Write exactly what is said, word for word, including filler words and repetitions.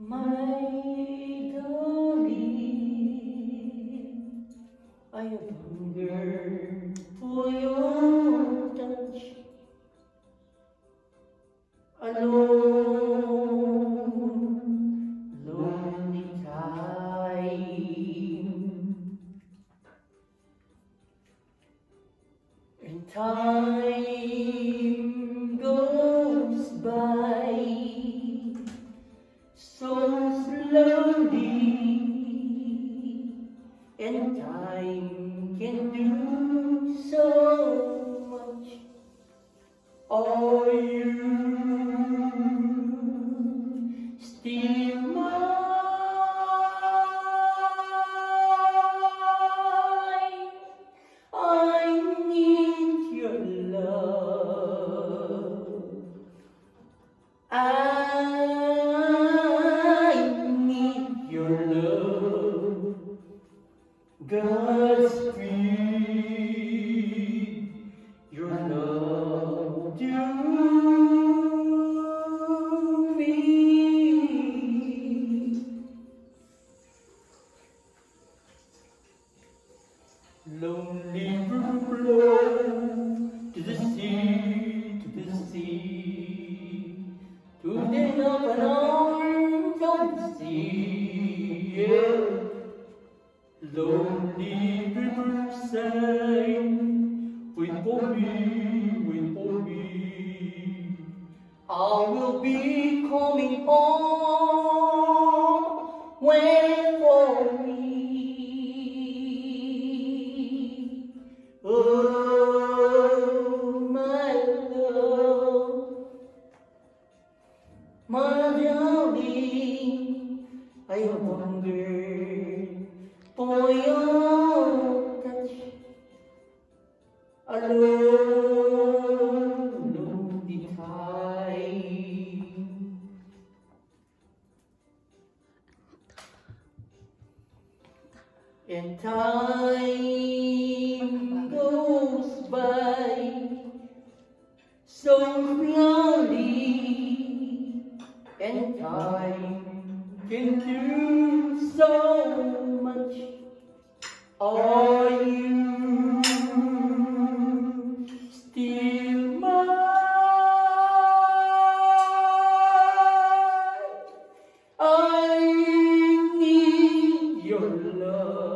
My darling, I have hungered for your touch. Alone, lonely time, and time goes by so slowly, and time can do so much. Are you still mine? I need your love. I need your love. Godspeed, your love to me. Lonely flow to the sea, to the sea, to the open arms of the sea. Yeah. Lonely riverside, wait for me, wait for me. I will be coming home, wait for me. Oh, my love, my darling, I have hungered for your touch. Alone, lonely time, and time goes by so slowly, and time can do so much. Are you still mine? I need your love.